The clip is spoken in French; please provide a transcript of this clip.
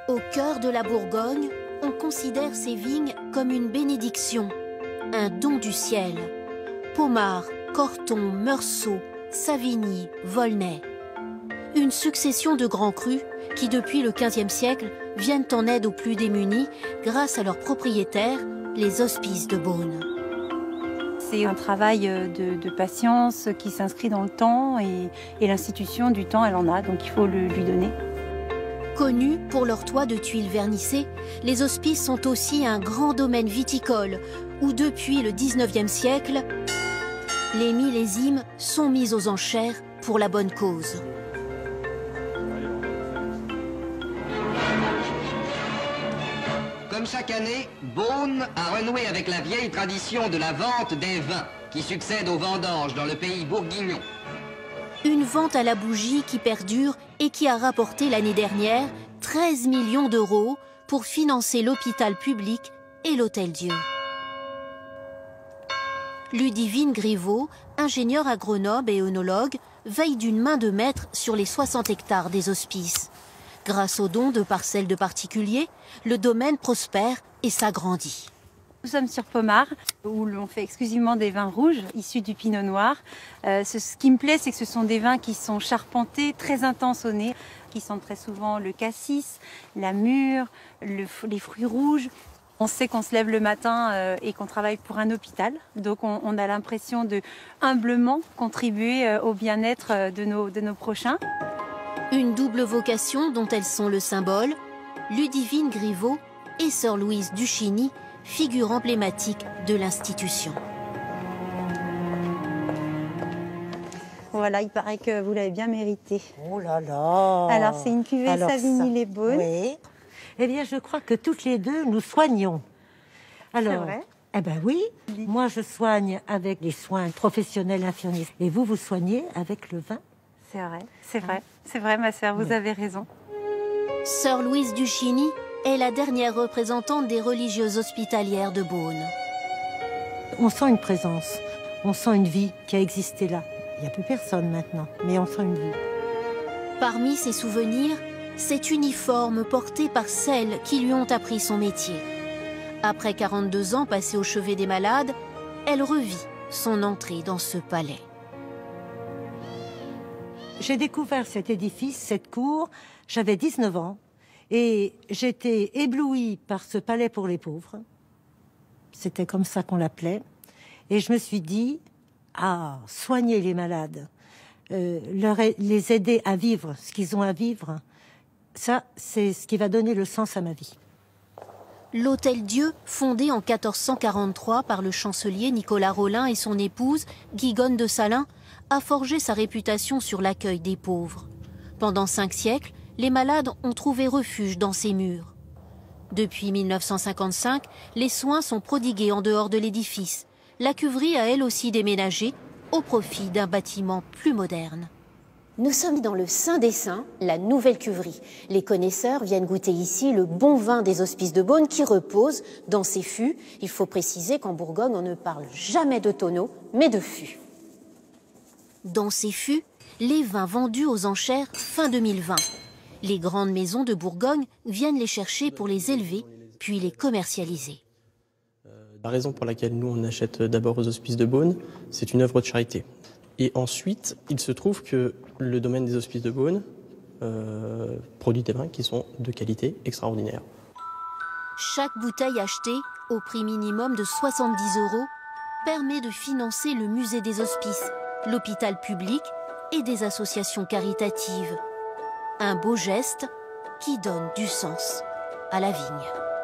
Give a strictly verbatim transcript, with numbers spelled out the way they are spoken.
Au cœur de la Bourgogne, on considère ces vignes comme une bénédiction, un don du ciel. Pomards, Cortons, Meursault, Savigny, Volnay. Une succession de grands crus qui, depuis le quinzième siècle, viennent en aide aux plus démunis grâce à leurs propriétaires, les hospices de Beaune. C'est un travail de, de patience qui s'inscrit dans le temps et, et l'institution du temps, elle en a, donc il faut le, lui donner. Connus pour leurs toits de tuiles vernissées, les hospices sont aussi un grand domaine viticole où, depuis le dix-neuvième siècle, les millésimes sont mis aux enchères pour la bonne cause. Comme chaque année, Beaune a renoué avec la vieille tradition de la vente des vins qui succède aux vendanges dans le pays bourguignon. Une vente à la bougie qui perdure et qui a rapporté l'année dernière treize millions d'euros pour financer l'hôpital public et l'Hôtel-Dieu. Ludivine Griveaux, ingénieure agronome et œnologue, veille d'une main de maître sur les soixante hectares des hospices. Grâce aux dons de parcelles de particuliers, le domaine prospère et s'agrandit. Nous sommes sur Pomards, où l'on fait exclusivement des vins rouges, issus du pinot noir. Euh, ce, ce qui me plaît, c'est que ce sont des vins qui sont charpentés, très intenses au nez, qui sentent très souvent le cassis, la mûre, le, les fruits rouges. On sait qu'on se lève le matin euh, et qu'on travaille pour un hôpital, donc on, on a l'impression de humblement contribuer euh, au bien-être euh, de nos, de nos prochains. Une double vocation dont elles sont le symbole, Ludivine Griveaux et sœur Louise Duchigny, figure emblématique de l'institution. Voilà, il paraît que vous l'avez bien mérité. Oh là là! Alors, c'est une cuvée Alors Savigny-les-Beaunes. Oui. Eh bien, je crois que toutes les deux, nous soignons. Alors, c'est vrai? Eh bien oui, moi je soigne avec les soins professionnels infirmiers. Et vous, vous soignez avec le vin? C'est vrai, c'est vrai, c'est vrai, ma sœur, vous Oui. avez raison. Sœur Louise Duchigny est la dernière représentante des religieuses hospitalières de Beaune. On sent une présence, on sent une vie qui a existé là. Il n'y a plus personne maintenant, mais on sent une vie. Parmi ses souvenirs, cet uniforme porté par celles qui lui ont appris son métier. Après quarante-deux ans passés au chevet des malades, elle revit son entrée dans ce palais. J'ai découvert cet édifice, cette cour, j'avais dix-neuf ans et j'étais éblouie par ce palais pour les pauvres. C'était comme ça qu'on l'appelait. Et je me suis dit, ah, soigner les malades, euh, leur, les aider à vivre ce qu'ils ont à vivre, ça, c'est ce qui va donner le sens à ma vie. L'Hôtel-Dieu, fondé en quatorze cent quarante-trois par le chancelier Nicolas Rolin et son épouse, Guigonne de Salins, a forgé sa réputation sur l'accueil des pauvres. Pendant cinq siècles, les malades ont trouvé refuge dans ses murs. Depuis mille neuf cent cinquante-cinq, les soins sont prodigués en dehors de l'édifice. La cuverie a elle aussi déménagé au profit d'un bâtiment plus moderne. Nous sommes dans le Saint des Saints, la nouvelle cuverie. Les connaisseurs viennent goûter ici le bon vin des hospices de Beaune qui repose dans ses fûts. Il faut préciser qu'en Bourgogne, on ne parle jamais de tonneaux, mais de fûts. Dans ces fûts, les vins vendus aux enchères fin deux mille vingt. Les grandes maisons de Bourgogne viennent les chercher pour les élever, puis les commercialiser. La raison pour laquelle nous on achète d'abord aux hospices de Beaune, c'est une œuvre de charité. Et ensuite, il se trouve que le domaine des hospices de Beaune euh, produit des vins qui sont de qualité extraordinaire. Chaque bouteille achetée, au prix minimum de soixante-dix euros, permet de financer le musée des hospices, l'hôpital public et des associations caritatives. Un beau geste qui donne du sens à la vigne.